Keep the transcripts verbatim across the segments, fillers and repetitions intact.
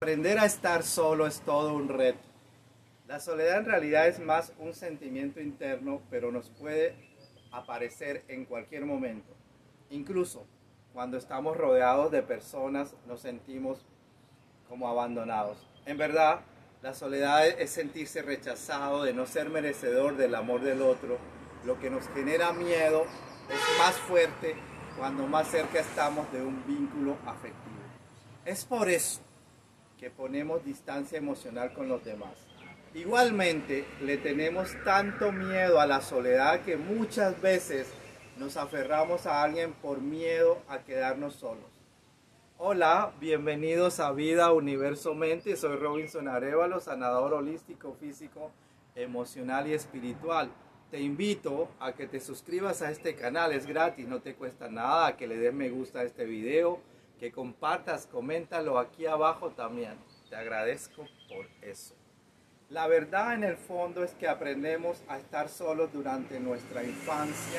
Aprender a estar solo es todo un reto. La soledad en realidad es más un sentimiento interno, pero nos puede aparecer en cualquier momento. Incluso cuando estamos rodeados de personas nos sentimos como abandonados. En verdad, la soledad es sentirse rechazado, de no ser merecedor del amor del otro. Lo que nos genera miedo es más fuerte cuando más cerca estamos de un vínculo afectivo. Es por eso que ponemos distancia emocional con los demás. Igualmente, le tenemos tanto miedo a la soledad que muchas veces nos aferramos a alguien por miedo a quedarnos solos. Hola, bienvenidos a Vida Universo Mente. Soy Robinson Arevalo, sanador holístico, físico, emocional y espiritual. Te invito a que te suscribas a este canal, es gratis, no te cuesta nada, a que le des me gusta a este video, que compartas, coméntalo aquí abajo también. Te agradezco por eso. La verdad en el fondo es que aprendemos a estar solos durante nuestra infancia.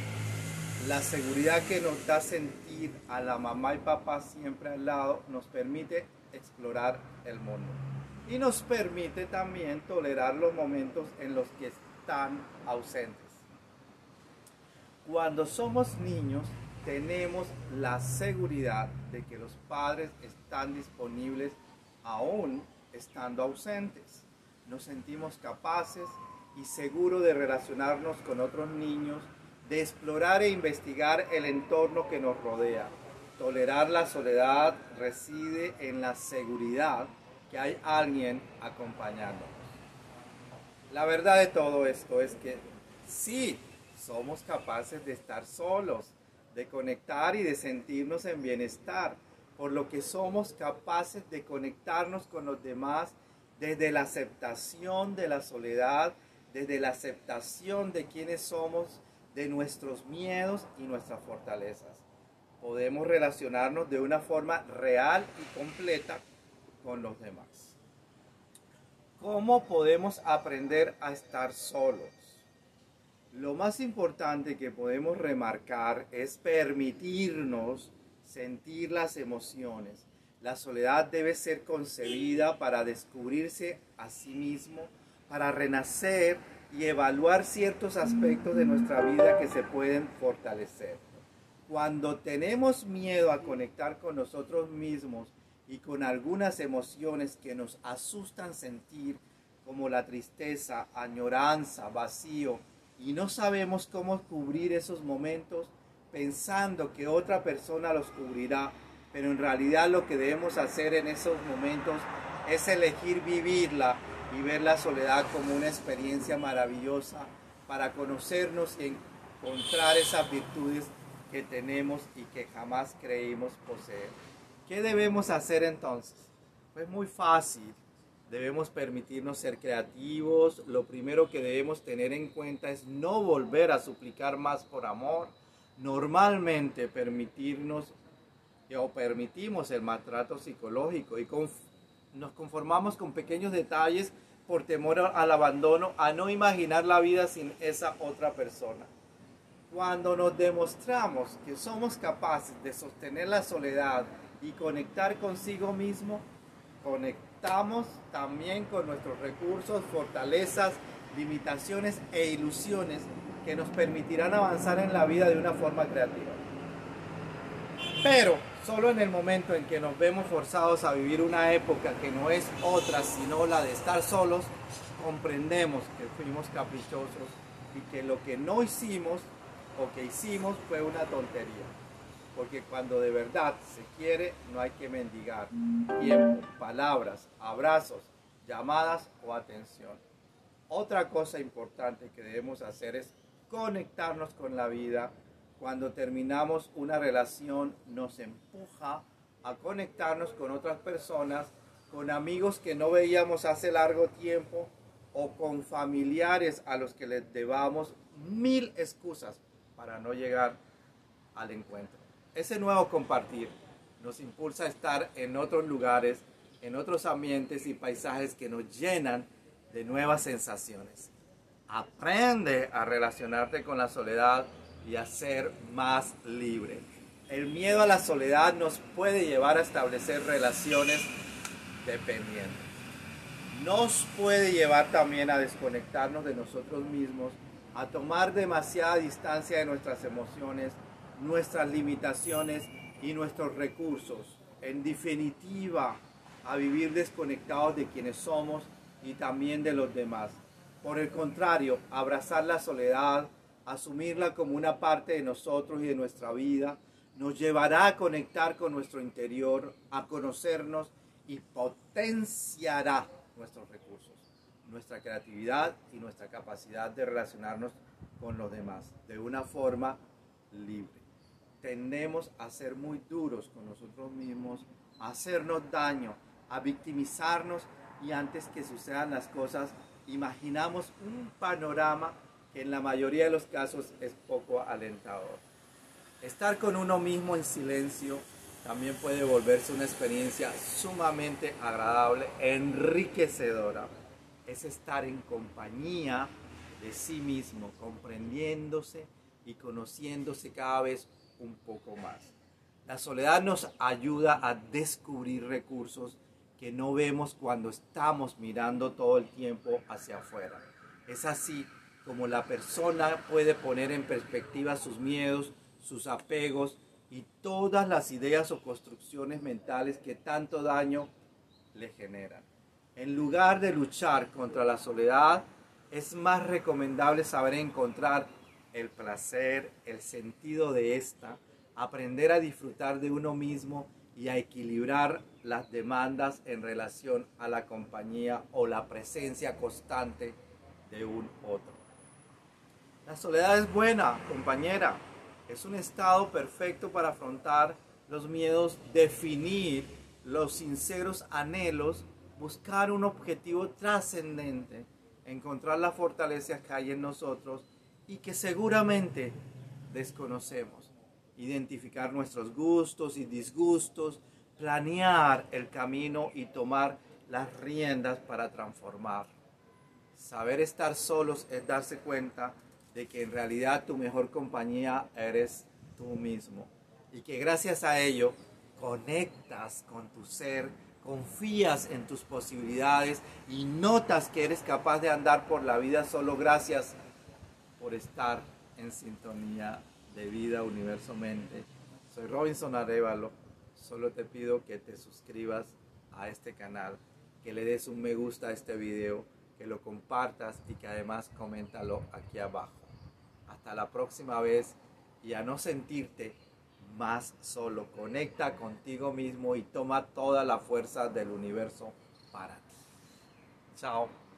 La seguridad que nos da sentir a la mamá y papá siempre al lado nos permite explorar el mundo. Y nos permite también tolerar los momentos en los que están ausentes. Cuando somos niños, tenemos la seguridad de que los padres están disponibles aún estando ausentes. Nos sentimos capaces y seguros de relacionarnos con otros niños, de explorar e investigar el entorno que nos rodea. Tolerar la soledad reside en la seguridad que hay alguien acompañándonos. La verdad de todo esto es que sí, somos capaces de estar solos, de conectar y de sentirnos en bienestar, por lo que somos capaces de conectarnos con los demás desde la aceptación de la soledad, desde la aceptación de quiénes somos, de nuestros miedos y nuestras fortalezas. Podemos relacionarnos de una forma real y completa con los demás. ¿Cómo podemos aprender a estar solos? Lo más importante que podemos remarcar es permitirnos sentir las emociones. La soledad debe ser concebida para descubrirse a sí mismo, para renacer y evaluar ciertos aspectos de nuestra vida que se pueden fortalecer. Cuando tenemos miedo a conectar con nosotros mismos y con algunas emociones que nos asustan sentir, como la tristeza, añoranza, vacío, y no sabemos cómo cubrir esos momentos pensando que otra persona los cubrirá, pero en realidad lo que debemos hacer en esos momentos es elegir vivirla y ver la soledad como una experiencia maravillosa para conocernos y encontrar esas virtudes que tenemos y que jamás creímos poseer. ¿Qué debemos hacer entonces? Pues muy fácil. Debemos permitirnos ser creativos. Lo primero que debemos tener en cuenta es no volver a suplicar más por amor. Normalmente permitirnos o permitimos el maltrato psicológico y conf nos conformamos con pequeños detalles por temor al abandono, a no imaginar la vida sin esa otra persona. Cuando nos demostramos que somos capaces de sostener la soledad y conectar consigo mismo, conectamos también con nuestros recursos, fortalezas, limitaciones e ilusiones que nos permitirán avanzar en la vida de una forma creativa. Pero solo en el momento en que nos vemos forzados a vivir una época que no es otra sino la de estar solos, comprendemos que fuimos caprichosos y que lo que no hicimos o que hicimos fue una tontería. Porque cuando de verdad se quiere, no hay que mendigar tiempo, palabras, abrazos, llamadas o atención. Otra cosa importante que debemos hacer es conectarnos con la vida. Cuando terminamos una relación, nos empuja a conectarnos con otras personas, con amigos que no veíamos hace largo tiempo o con familiares a los que les debamos mil excusas para no llegar al encuentro. Ese nuevo compartir nos impulsa a estar en otros lugares, en otros ambientes y paisajes que nos llenan de nuevas sensaciones. Aprende a relacionarte con la soledad y a ser más libre. El miedo a la soledad nos puede llevar a establecer relaciones dependientes. Nos puede llevar también a desconectarnos de nosotros mismos, a tomar demasiada distancia de nuestras emociones, nuestras limitaciones y nuestros recursos. En definitiva, a vivir desconectados de quienes somos y también de los demás. Por el contrario, abrazar la soledad, asumirla como una parte de nosotros y de nuestra vida, nos llevará a conectar con nuestro interior, a conocernos y potenciará nuestros recursos, nuestra creatividad y nuestra capacidad de relacionarnos con los demás de una forma libre. Tendemos a ser muy duros con nosotros mismos, a hacernos daño, a victimizarnos y antes que sucedan las cosas, imaginamos un panorama que en la mayoría de los casos es poco alentador. Estar con uno mismo en silencio también puede volverse una experiencia sumamente agradable, enriquecedora. Es estar en compañía de sí mismo, comprendiéndose y conociéndose cada vez un poco más. La soledad nos ayuda a descubrir recursos que no vemos cuando estamos mirando todo el tiempo hacia afuera. Es así como la persona puede poner en perspectiva sus miedos, sus apegos y todas las ideas o construcciones mentales que tanto daño le generan. En lugar de luchar contra la soledad, es más recomendable saber encontrar el placer, el sentido de esta, aprender a disfrutar de uno mismo y a equilibrar las demandas en relación a la compañía o la presencia constante de un otro. La soledad es buena, compañera. Es un estado perfecto para afrontar los miedos, definir los sinceros anhelos, buscar un objetivo trascendente, encontrar las fortalezas que hay en nosotros y que seguramente desconocemos. Identificar nuestros gustos y disgustos, planear el camino y tomar las riendas para transformar. Saber estar solos es darse cuenta de que en realidad tu mejor compañía eres tú mismo y que gracias a ello conectas con tu ser, confías en tus posibilidades y notas que eres capaz de andar por la vida solo gracias por estar en sintonía de vida, universo, mente. Soy Robinson Arévalo, solo te pido que te suscribas a este canal, que le des un me gusta a este video, que lo compartas y que además coméntalo aquí abajo. Hasta la próxima vez y a no sentirte más solo. Conecta contigo mismo y toma toda la fuerza del universo para ti. Chao.